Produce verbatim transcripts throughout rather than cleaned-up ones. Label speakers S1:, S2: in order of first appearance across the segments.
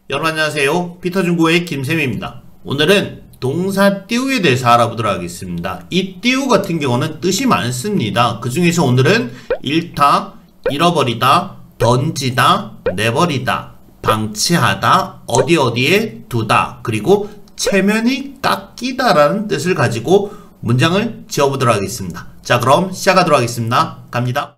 S1: 여러분 안녕하세요. 피터중고의 김쌤입니다. 오늘은 동사 띄우에 대해서 알아보도록 하겠습니다. 이 띄우 같은 경우는 뜻이 많습니다. 그 중에서 오늘은 잃다, 잃어버리다, 던지다, 내버리다, 방치하다, 어디 어디에 두다, 그리고 체면이 깎이다 라는 뜻을 가지고 문장을 지어보도록 하겠습니다. 자, 그럼 시작하도록 하겠습니다. 갑니다.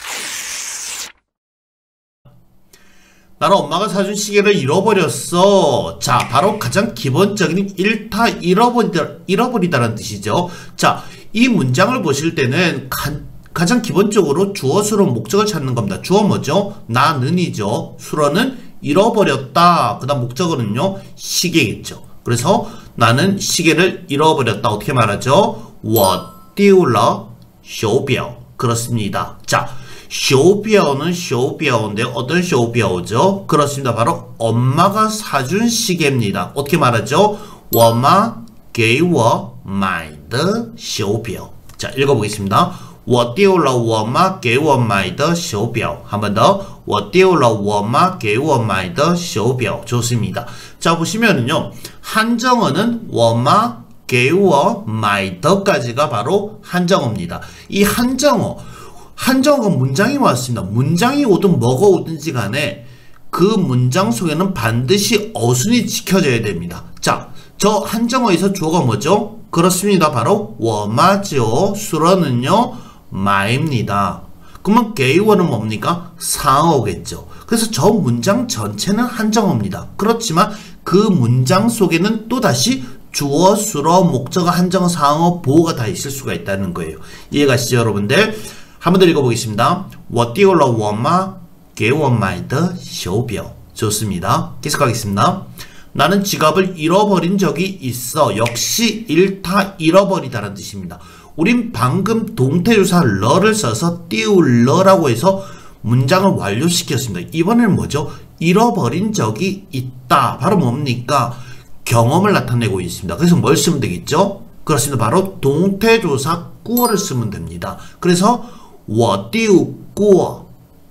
S1: 나는 엄마가 사준 시계를 잃어버렸어. 자, 바로 가장 기본적인 잃다, 잃어버리다, 잃어버리다라는 뜻이죠. 자, 이 문장을 보실 때는 가, 가장 기본적으로 주어, 수로, 목적을 찾는 겁니다. 주어 뭐죠? 나는이죠. 수로는 잃어버렸다. 그 다음 목적어는요, 시계겠죠. 그래서 나는 시계를 잃어버렸다. 어떻게 말하죠? 我丢了手表. 그렇습니다. 자, 手表는 手表인데 어떤 手表죠? 그렇습니다. 바로 엄마가 사준 시계입니다. 어떻게 말하죠? 我妈给我买的手表. 자, 읽어보겠습니다. 我丢了我妈给我买的手表. 한 번 더. 我丢了我妈给我买的手表. 좋습니다. 자, 보시면은요, 한정어는 我妈给我买的까지가 바로 한정어입니다. 이 한정어, 한정어가 문장이 왔습니다. 문장이 오든 뭐가 오든지 간에 그 문장 속에는 반드시 어순이 지켜져야 됩니다. 자, 저 한정어에서 주어가 뭐죠? 그렇습니다. 바로 我妈죠. 수로는요, 마입니다. 그러면 게이워는 뭡니까? 상어겠죠. 그래서 저 문장 전체는 한정어입니다. 그렇지만 그 문장 속에는 또다시 주어, 수로, 목적어, 한정어, 상어, 보어가 다 있을 수가 있다는 거예요. 이해가시죠, 여러분들? 한 번 더 읽어보겠습니다. 我丢了我妈给我买的手表. 좋습니다. 계속하겠습니다. 나는 지갑을 잃어버린 적이 있어. 역시 잃다, 잃어버리다라는 뜻입니다. 우린 방금 동태조사 러를 써서 띄울러라고 해서 문장을 완료시켰습니다. 이번에는 뭐죠? 잃어버린 적이 있다. 바로 뭡니까? 경험을 나타내고 있습니다. 그래서 뭘 쓰면 되겠죠? 그렇습니다. 바로 동태조사 꾸어를 쓰면 됩니다. 그래서 我丢过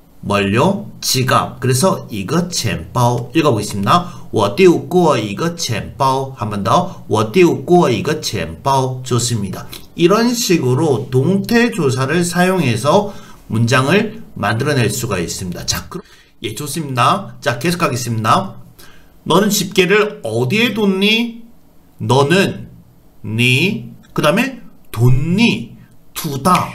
S1: 뭘요? 지갑. 그래서 이거 钱包 읽어보겠습니다. 我丢过一个钱包. 한 번 더. 我丢过一个钱包. 좋습니다. 이런 식으로 동태조사를 사용해서 문장을 만들어낼 수가 있습니다. 자, 그럼 예, 좋습니다. 자, 계속하겠습니다. 너는 집게를 어디에 뒀니? 너는 니, 그 다음에 뒀니, 두다,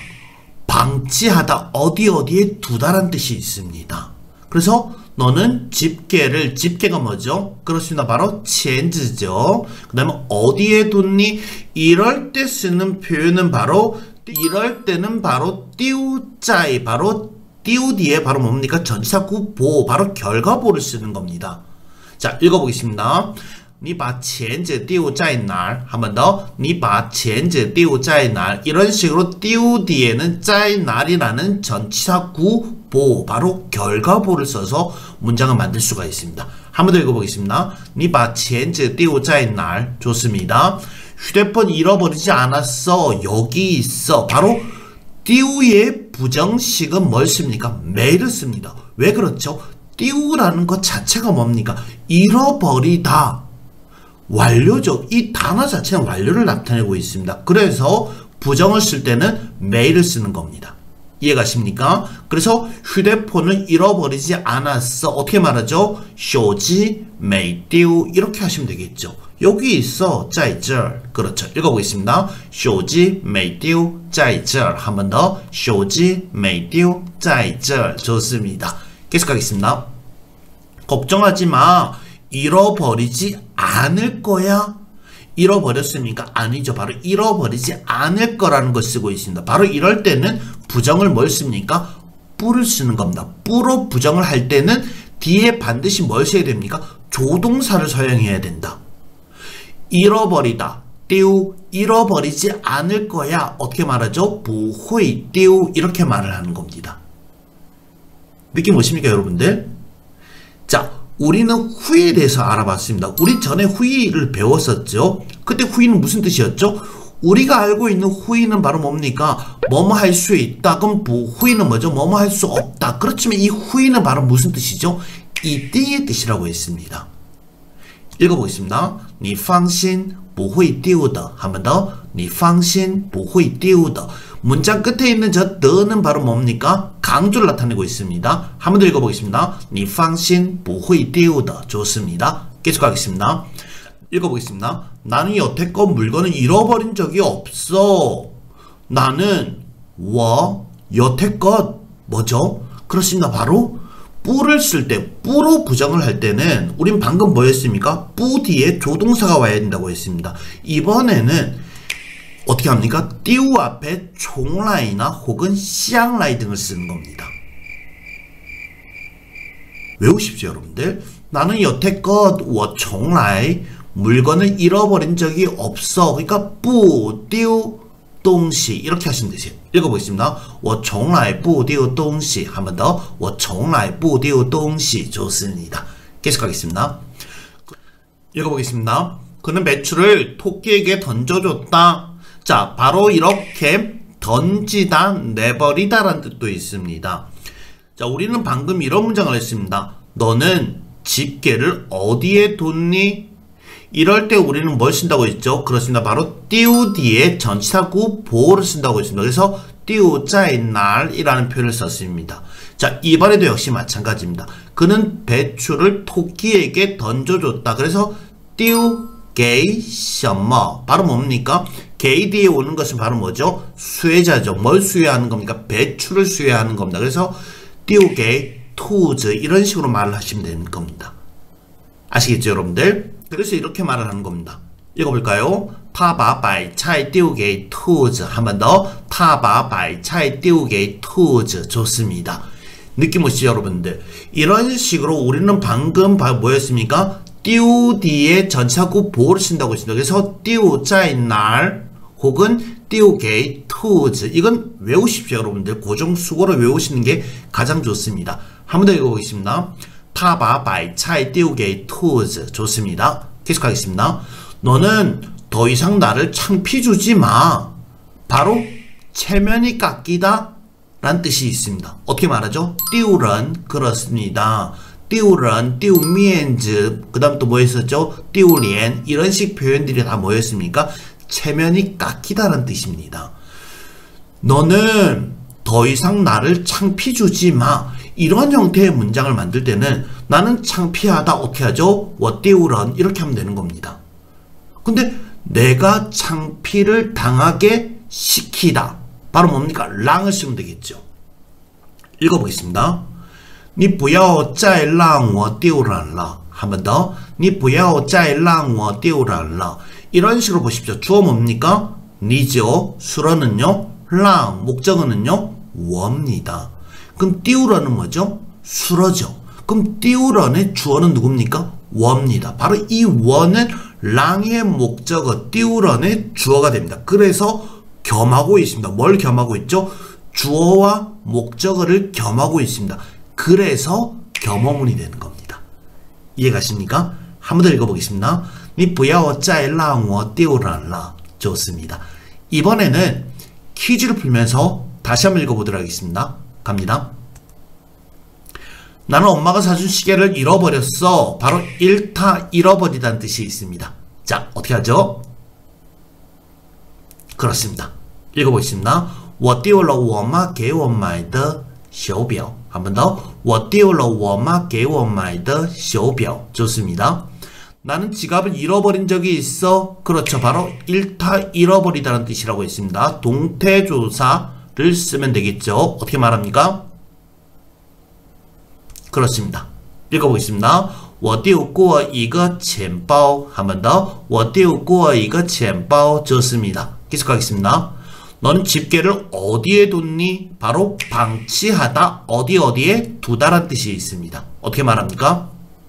S1: 방치하다, 어디 어디에 두다란 뜻이 있습니다. 그래서 너는 집게를, 집게가 뭐죠? 그렇습니다. 바로 钳子죠. 그 다음에 어디에 뒀니? 이럴 때 쓰는 표현은 바로, 이럴 때는 바로 띄우자이, 바로 띄우 뒤에 바로 뭡니까? 전치사구 보, 바로 결과보를 쓰는 겁니다. 자, 읽어보겠습니다. 你把钳子丢在哪儿? 한 번 더. 你把钳子丢在哪儿? 이런 식으로 띄우 뒤에는 在哪儿이라는 전치사구 보, 바로 결과보를 써서 문장을 만들 수가 있습니다. 한 번 더 읽어보겠습니다. 你把钳子丢在哪儿? 좋습니다. 휴대폰 잃어버리지 않았어. 여기 있어. 바로 띄우의 부정식은 뭘 씁니까? 매를 씁니다. 왜 그렇죠? 띄우라는 것 자체가 뭡니까? 잃어버리다. 완료죠. 이 단어 자체는 완료를 나타내고 있습니다. 그래서 부정을 쓸 때는 매를 쓰는 겁니다. 이해가십니까? 그래서 휴대폰을 잃어버리지 않았어. 어떻게 말하죠? 手机没丢 이렇게 하시면 되겠죠. 여기 있어. 在这儿. 그렇죠. 읽어보겠습니다. 手机没丢在这儿. 한 번 더. 手机没丢在这儿. 좋습니다. 계속하겠습니다. 걱정하지 마. 잃어버리지 않을 거야. 잃어버렸습니까? 아니죠. 바로 잃어버리지 않을 거라는 걸 쓰고 있습니다. 바로 이럴 때는 부정을 뭘 씁니까? 뿌를 쓰는 겁니다. 뿌로 부정을 할 때는 뒤에 반드시 뭘 써야 됩니까? 조동사를 사용해야 된다. 잃어버리다. 띄우, 잃어버리지 않을 거야. 어떻게 말하죠? 不会丢 이렇게 말을 하는 겁니다. 느낌 오십니까, 여러분들? 자, 우리는 후에 대해서 알아봤습니다. 우리 전에 후의를 배웠었죠. 그때 후의는 무슨 뜻이었죠? 우리가 알고 있는 후의는 바로 뭡니까? 뭐뭐 할 수 있다. 그럼 후의는 뭐죠? 뭐뭐 할 수 없다. 그렇지만 이 후의는 바로 무슨 뜻이죠? 이때의 뜻이라고 했습니다. 읽어보겠습니다. 你放心不会丢的 한 번 더. 你放心不会丢的 문장 끝에 있는 저 더는 바로 뭡니까? 강조를 나타내고 있습니다. 한 번 더 읽어보겠습니다. 你放心不会丢的 좋습니다. 계속하겠습니다. 읽어보겠습니다. 나는 여태껏 물건을 잃어버린 적이 없어. 나는 我 여태껏 뭐죠? 그렇습니다. 바로 뿌를 쓸 때, 뿌로 부정을 할 때는 우린 방금 뭐였습니까? 뿌 뒤에 조동사가 와야 된다고 했습니다. 이번에는 어떻게 합니까? 띄우 앞에 총라이나 혹은 쌍라이 등을 쓰는 겁니다. 외우십시오, 여러분들. 나는 여태껏 我从来 물건을 잃어버린 적이 없어. 그러니까 뿌, 띄우, 동시 이렇게 하시면 되세요. 읽어보겠습니다. 我从来不丢东西 한 번 더. 我从来不丢东西 좋습니다. 계속하겠습니다. 읽어보겠습니다. 그는 배추를 토끼에게 던져줬다. 자, 바로 이렇게 던지다, 내버리다 라는 뜻도 있습니다. 자, 우리는 방금 이런 문장을 했습니다. 너는 집게를 어디에 뒀니? 이럴 때 우리는 뭘 쓴다고 했죠? 그렇습니다. 바로 띄우 뒤에 전치사구 보호를 쓴다고 했습니다. 그래서 띄우 짜이 날이라는 표현을 썼습니다. 자, 이번에도 역시 마찬가지입니다. 그는 배추를 토끼에게 던져줬다. 그래서 띄우 게이 셔머 바로 뭡니까? 게이 뒤에 오는 것은 바로 뭐죠? 수혜자죠. 뭘 수혜하는 겁니까? 배추를 수혜하는 겁니다. 그래서 띄우 게이 투즈 이런 식으로 말을 하시면 되는 겁니다. 아시겠죠, 여러분들? 그래서 이렇게 말을 하는 겁니다. 읽어볼까요? 他把白菜丢给兔子 한 번 더. 他把白菜丢给兔子 좋습니다. 느낌 오시죠, 여러분들? 이런 식으로 우리는 방금 뭐였습니까? 띄우 뒤에 전치사구 보호를 쓴다고 했습니다. 그래서 띄우 짜이 날 혹은 띄우 게이 투즈 이건 외우십시오, 여러분들. 고정 수고로 외우시는 게 가장 좋습니다. 한 번 더 읽어보겠습니다. 他把白菜丢给兔子 좋습니다. 계속하겠습니다. 너는 더 이상 나를 창피 주지 마. 바로 체면이 깎이다 라는 뜻이 있습니다. 어떻게 말하죠? 띄우런 그렇습니다. 띄우런, 띄우미엔즈 그 다음 또 뭐 했었죠? 띄우리엔 이런 식 표현들이 다 뭐였습니까? 체면이 깎이다 라는 뜻입니다. 너는 더 이상 나를 창피 주지 마. 이런 형태의 문장을 만들 때는 나는 창피하다 어떻게 하죠? 我丢人 이렇게 하면 되는 겁니다. 근데 내가 창피를 당하게 시키다 바로 뭡니까? 랑을 쓰면 되겠죠. 읽어보겠습니다. 你不要再让我丢人了 한 번 더. 你不要再让我丢人了 이런 식으로 보십시오. 주어 뭡니까? 니죠. 수어는요. 랑 목적어는요. 워입니다. 그럼 띄우러는 뭐죠? 수어죠. 그럼 띄우러의 주어는 누굽니까? 워입니다. 바로 이 워는 랑의 목적어 띄우러의 주어가 됩니다. 그래서 겸하고 있습니다. 뭘 겸하고 있죠? 주어와 목적어를 겸하고 있습니다. 그래서 겸어문이 되는 겁니다. 이해가십니까? 한 번 더 읽어보겠습니다. 你不要再让我丢人了 좋습니다. 이번에는 퀴즈를 풀면서 다시 한번 읽어보도록 하겠습니다. 갑니다. 나는 엄마가 사준 시계를 잃어버렸어. 바로 잃다, 잃어버리다는 뜻이 있습니다. 자, 어떻게 하죠? 그렇습니다. 읽어보겠습니다. 我丢了我妈给我买的手表 한 번 더. 我丢了我妈给我买的手表 좋습니다. 나는 지갑을 잃어버린 적이 있어. 그렇죠. 바로 잃다, 잃어버리다는 뜻이라고 했습니다. 동태조사를 쓰면 되겠죠. 어떻게 말합니까? 그렇습니다. 읽어보겠습니다. 我丢过一个钱包 한 번 더. 我丢过一个钱包 좋습니다. 계속하겠습니다. 너는 집게를 어디에 뒀니? 바로 방치하다, 어디 어디에 두다란 뜻이 있습니다. 어떻게 말합니까?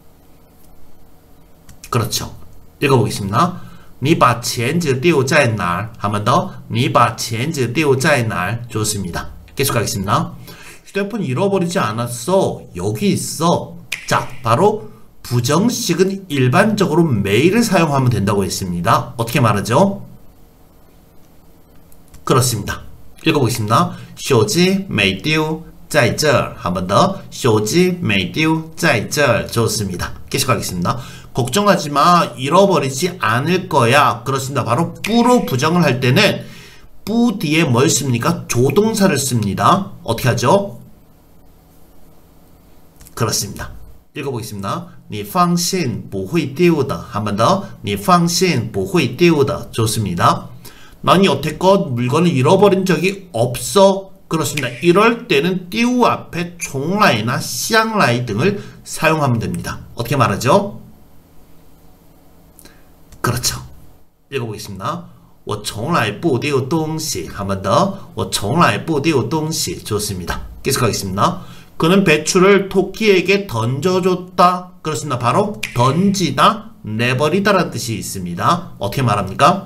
S1: 그렇죠. 읽어보겠습니다. 你把钱纸丢在哪儿? 한 번 더. 你把钱纸丢在哪儿? 좋습니다. 계속하겠습니다. 휴대폰 잃어버리지 않았어. 여기 있어. 자, 바로 부정식은 일반적으로 매일을 사용하면 된다고 했습니다. 어떻게 말하죠? 그렇습니다. 읽어보겠습니다. 手机没丢在这儿. 한 번 더. 手机没丢在这儿. 좋습니다. 계속하겠습니다. 걱정하지 마. 잃어버리지 않을 거야. 그렇습니다. 바로 뿌로 부정을 할 때는 뿌 뒤에 뭘 씁니까? 조동사를 씁니다. 어떻게 하죠? 그렇습니다. 읽어보겠습니다. 你放心不会丢的. 한 번 더. 你放心不会丢的. 좋습니다. 난 여태껏 물건을 잃어버린 적이 없어. 그렇습니다. 이럴 때는 띄우 앞에 총라이나 시앙라이 등을 사용하면 됩니다. 어떻게 말하죠? 그렇죠. 읽어보겠습니다. 我从来不丢东西. 한 번 더. 我从来不丢东西. 좋습니다. 계속하겠습니다. 그는 배추를 토끼에게 던져줬다. 그렇습니다. 바로 던지다, 내버리다 라는 뜻이 있습니다. 어떻게 말합니까?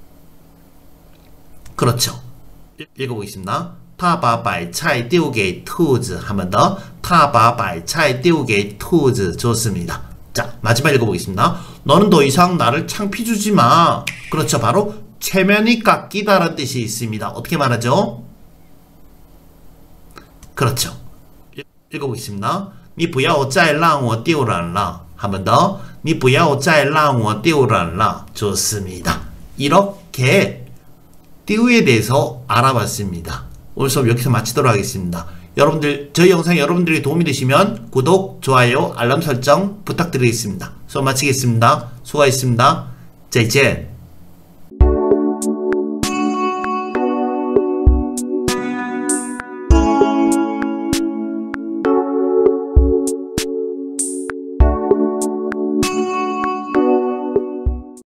S1: 그렇죠. 읽어보겠습니다. 他把白菜丢给兔子. 한 번 더. 他把白菜丢给兔子. 좋습니다. 자, 마지막 읽어보겠습니다. 너는 더 이상 나를 창피 주지 마. 그렇죠. 바로 체면이 깎이다 라는 뜻이 있습니다. 어떻게 말하죠? 그렇죠. 읽어보겠습니다. 你不要再让我丢人了. 한 번 더. 你不要再让我丢人了. 좋습니다. 이렇게 띄우에 대해서 알아봤습니다. 오늘 수업 여기서 마치도록 하겠습니다. 여러분들, 저희 영상이 여러분들에게 도움이 되시면 구독, 좋아요, 알람 설정 부탁드리겠습니다. 수업 마치겠습니다. 수고하셨습니다. 再见.